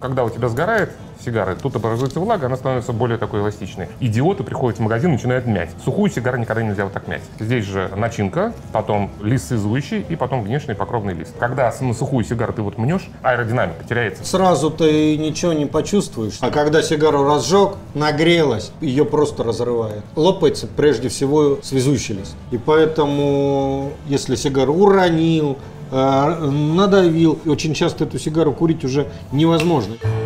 Когда у тебя сгорает сигара, тут образуется влага, она становится более такой эластичной. Идиоты приходят в магазин и начинают мять. Сухую сигару никогда нельзя вот так мять. Здесь же начинка, потом лист связующий и потом внешний покровный лист. Когда на сухую сигару ты вот мнешь, аэродинамика теряется. Сразу ты ничего не почувствуешь. А когда сигару разжег, нагрелась, ее просто разрывает. Лопается прежде всего связующий лист. И поэтому, если сигару уронил, надавил, очень часто эту сигару курить уже невозможно.